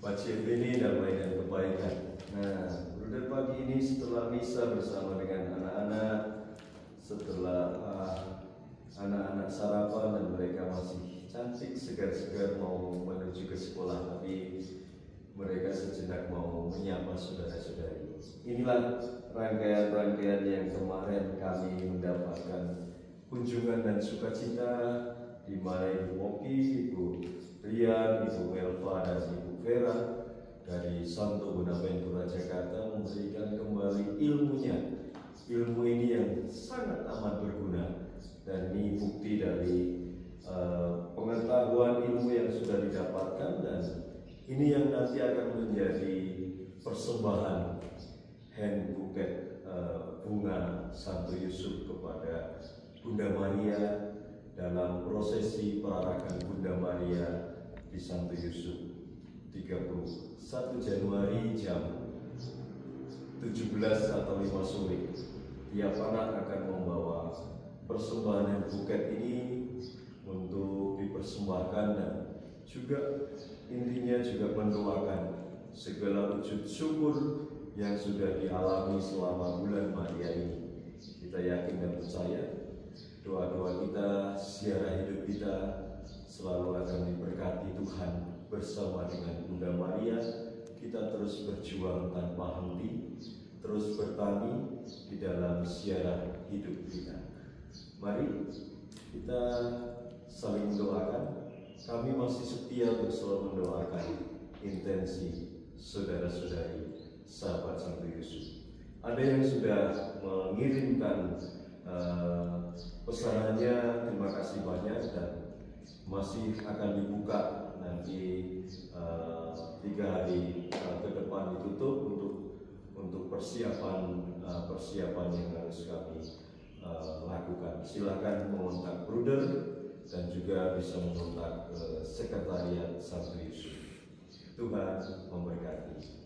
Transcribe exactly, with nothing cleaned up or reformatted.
Wajib ini damai dan kebaikan. Nah, Bruder pagi ini setelah misa bersama dengan anak-anak, setelah uh, anak-anak sarapan dan mereka masih cantik, segar-segar mau menuju ke sekolah, tapi mereka sejenak mau menyapa saudara-saudari. Inilah rangkaian-rangkaian yang kemarin kami mendapatkan kunjungan dan sukacita, di mana Ibu Moki, Ibu Rian, Ibu Melva, dan Ibu Vera dari Santo Bonaventura Jakarta memberikan kembali ilmunya. Ilmu ini yang sangat amat berguna, dan ini bukti dari uh, pengetahuan ilmu yang sudah didapatkan, dan ini yang nanti akan menjadi persembahan hand bouquet uh, bunga Santo Yusuf kepada Bunda Maria dalam prosesi perarakan Bunda Maria di Santo Yusuf tiga puluh satu Januari jam tujuh belas atau lima sore. Tiap anak akan membawa persembahan hand bouquet ini untuk dipersembahkan, dan juga intinya juga mendoakan segala wujud syukur yang sudah dialami selama bulan Maria ini. Kita yakin dan percaya doa-doa kita, ziarah hidup kita selalu akan diberkati Tuhan bersama dengan Bunda Maria. Kita terus berjuang tanpa henti, terus bertani di dalam ziarah hidup kita. Mari kita saling mendoakan. Kami masih setia untuk selalu mendoakan intensi saudara-saudari sahabat Santo Yusuf. Ada yang sudah mengirimkan uh, pesanannya, terima kasih banyak, dan masih akan dibuka nanti uh, tiga hari uh, ke depan ditutup untuk untuk persiapan uh, persiapan yang harus kami uh, lakukan. Silakan mengontak Bruder dan juga bisa mengontak uh, Sekretariat Santo Yusuf. Tuhan memberkati.